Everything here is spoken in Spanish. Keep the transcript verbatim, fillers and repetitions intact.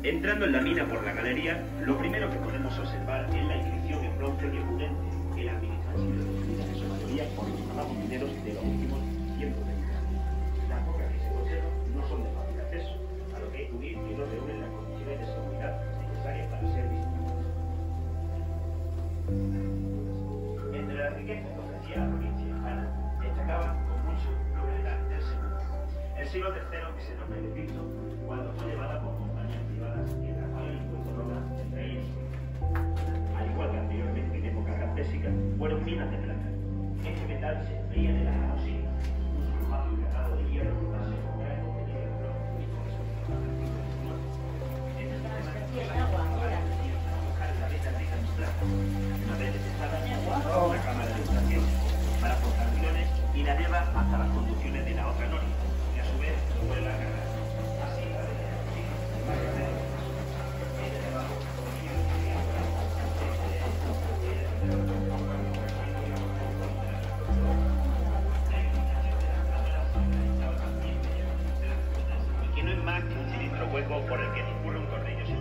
Entrando en la mina por la galería, lo primero que podemos observar es la inscripción en bronce que prudente que la administración ha sido destruida en su mayoría por los trabajos mineros de los últimos ciento veinte años. Las pocas que se conservan no son de fácil acceso, a lo que hay que huir y no reúnen las condiciones de seguridad necesarias para ser visitadas. Entre las riquezas que ofrecía la provincia hispana, destacaba con mucho la propiedad del segundo. El siglo tercero, que se nos de Cristo, cuando fue llevada por compañías privadas y la cual el impuesto roca entre ellos. Al igual que anteriormente en época campesina, fueron minas de plata. Este metal se extraía de la arosina, un sulfato hidratado de hierro que se extrae con el hierro y con eso este sistema para buscar la veta rica en plata. Una vez detectada, una cámara de extracción para portaaviones y la lleva hasta las conducciones de la otra nómina, que a su vez lo vuelve a cargar. Así la de la cocina, más grande. Y que no es más que un cilindro hueco por el que discurre un tornillo.